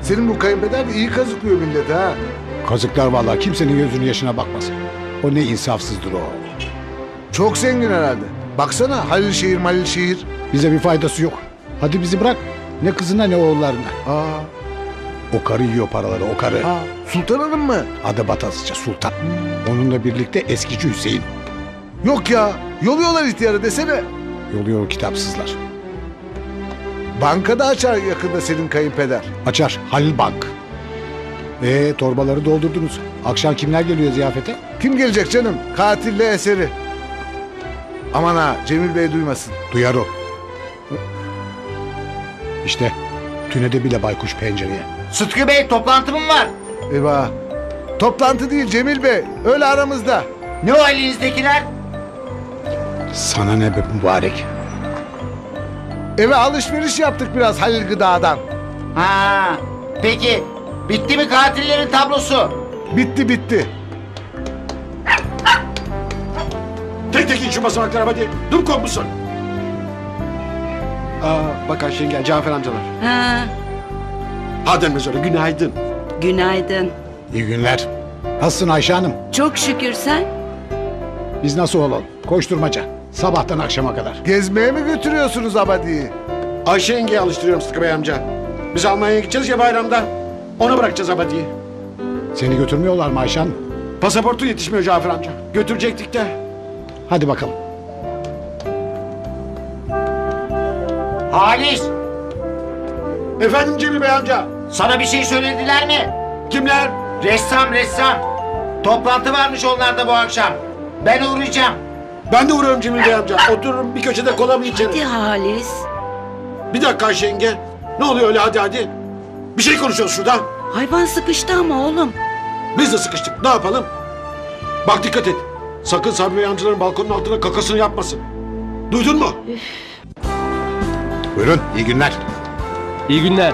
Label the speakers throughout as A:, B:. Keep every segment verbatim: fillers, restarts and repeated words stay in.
A: Senin bu kayınpeder de iyi kazıklıyor milleti ha.
B: Kazıklar vallahi, kimsenin gözünün yaşına bakmasın. O ne insafsızdır o.
A: Çok zengin herhalde. Baksana Halil şehir Malil şehir.
B: Bize bir faydası yok. Hadi bizi bırak. Ne kızına ne oğullarına.
A: Aa,
B: O karı yiyor paraları, o karı.
A: aa, Sultan Hanım mı?
B: Adı Batasıca Sultan. Onunla birlikte eskici Hüseyin.
A: Yok ya. Yoluyorlar ihtiyarı desene.
B: Yoluyor o kitapsızlar.
A: Bankada açar yakında senin kayınpeder.
B: Açar Halil Bank. Ee torbaları doldurdunuz. Akşam kimler geliyor ziyafete?
A: Kim gelecek canım? Katille eseri. Aman ha, Cemil Bey duymasın.
B: Duyar o. İşte tünede bile baykuş pencereye.
C: Sıtkı Bey, toplantı mı var?
A: Eyvah. Toplantı değil Cemil Bey. Öyle aramızda.
C: Ne o elinizdekiler?
B: Sana ne be mübarek.
A: Eve alışveriş yaptık biraz Halil Gıda'dan.
C: Ha, peki bitti mi katillerin tablosu?
A: Bitti bitti.
D: Tek tek in şu basamaklara hadi. Dur kombusun. Aa, bak Ayşen gel, Cafer amcalar.
E: Ha,
D: Hadi mezarı, günaydın.
E: günaydın.
B: İyi günler. Nasılsın Ayşe Hanım?
E: Çok şükür sen.
B: Biz nasıl olalım? Koşturmaca. Sabahtan akşama kadar.
A: Gezmeye mi götürüyorsunuz Abadi'yi?
D: Ayşe yengeye alıştırıyorum Sıtkı Bey amca. Biz Almanya'ya gideceğiz ya bayramda. Ona bırakacağız Abadi'yi.
B: Seni götürmüyorlar mı Ayşe Hanım?
D: Pasaportu yetişmiyor Cafer amca. Götürecektik de.
B: Hadi bakalım.
C: Halis,
D: Efendim Cemil Bey amca.
C: sana bir şey söylediler mi?
D: Kimler?
C: Ressam, ressam. Toplantı varmış onlarda bu akşam. Ben uğrayacağım.
D: Ben de uğruyorum Cemil Bey amca. Otururum bir köşede kolamı içerim.
E: Hadi Halis.
D: Bir dakika Ayşe yenge. Ne oluyor öyle hadi hadi. Bir şey konuşuyoruz şurada.
E: Hayvan sıkıştı ama oğlum.
D: Biz de sıkıştık. Ne yapalım? Bak dikkat et. Sakın Sabri Bey amcaların balkonun altına kakasını yapmasın. Duydun mu?
B: Buyurun, iyi günler.
F: İyi günler.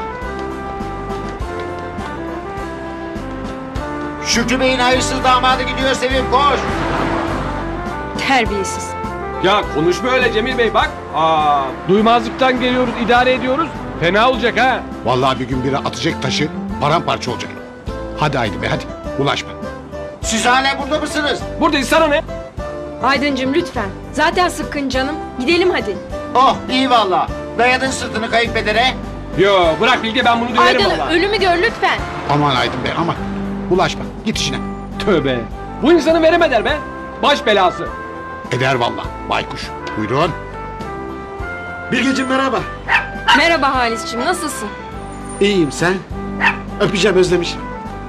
C: Şükrü Bey'in hayırsız damadı gidiyor Sevim, koş.
E: Terbiyesiz.
F: Ya konuşma öyle Cemil Bey bak. Aa, duymazlıktan geliyoruz, idare ediyoruz. Fena olacak ha.
B: Vallahi bir gün biri atacak taşı, paramparça olacak. Hadi Haydi Bey hadi, ulaşma.
C: Siz hala burada mısınız?
F: Buradayız, sana ne?
G: Aydıncığım lütfen. Zaten sıkkın canım. Gidelim hadi.
C: Oh, iyi valla. Dayadın sırtını kayınpedere.
F: Yo bırak Bilge, ben bunu döverim
G: Aydın
F: valla.
G: ölümü gör lütfen.
B: Aman Aydın Bey aman. Ulaşma, git işine.
F: Tövbe. Bu insanı veremeder be. Baş belası.
B: Eder vallahi, baykuş. Buyurun.
D: Bilgeciğim merhaba.
G: Merhaba Halis'ciğim nasılsın?
D: İyiyim sen? Öpeceğim özlemişim.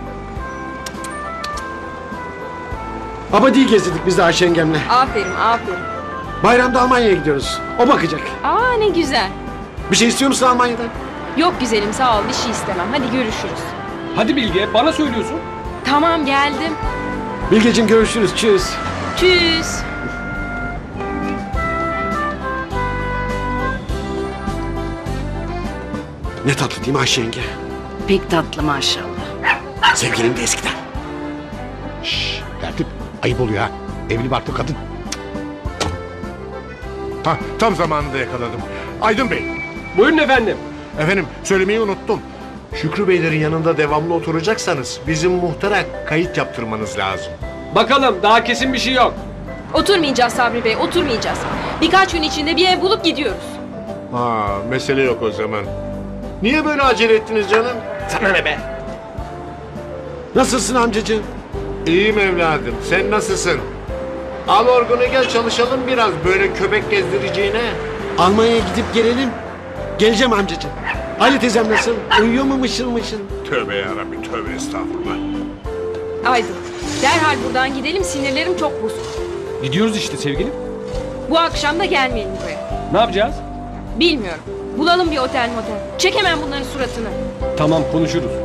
D: Abadi'yi gezdirdik biz de Ayşe yengemle.
G: Aferin aferin.
D: Bayramda Almanya'ya gidiyoruz. O bakacak.
G: Aa ne güzel.
D: Bir şey istiyor musun Almanya'dan?
G: Yok güzelim sağ ol bir şey istemem. Hadi görüşürüz.
F: Hadi Bilge, bana söylüyorsun.
G: Tamam geldim.
D: Bilgeciğim görüşürüz. Tschüss.
G: Tschüss.
D: Ne tatlı değil mi Ayşe yenge?
E: Pek tatlı maşallah.
D: Sevgilim de eskiden.
B: Şşş, tertip. Ayıp oluyor ha. Evli barklı kadın.
H: Ha, tam zamanında yakaladım. Aydın Bey,
F: Buyurun efendim.
H: efendim söylemeyi unuttum. Şükrü Beylerin yanında devamlı oturacaksanız bizim muhtara kayıt yaptırmanız lazım.
F: Bakalım, daha kesin bir şey yok.
G: Oturmayacağız Sabri Bey oturmayacağız. Birkaç gün içinde bir ev bulup gidiyoruz.
H: Ha, mesele yok o zaman. Niye böyle acele ettiniz canım?
F: Sana ne be?
D: Nasılsın amcacığım?
H: İyiyim evladım, sen nasılsın? Al orgunu gel çalışalım biraz böyle köpek gezdireceğine.
D: Almanya'ya gidip gelelim. Geleceğim amcacığım. Ali teyzem nasıl? Uyuyor mu mışıl mışıl?
H: Tövbe yarabbim, tövbe estağfurullah.
G: Aydın derhal buradan gidelim sinirlerim çok bozuk.
F: Gidiyoruz işte sevgilim.
G: Bu akşam da gelmeyelim buraya.
F: Ne yapacağız?
G: Bilmiyorum. Bulalım bir otel motel. Çek hemen bunların suratını.
F: Tamam, konuşuruz.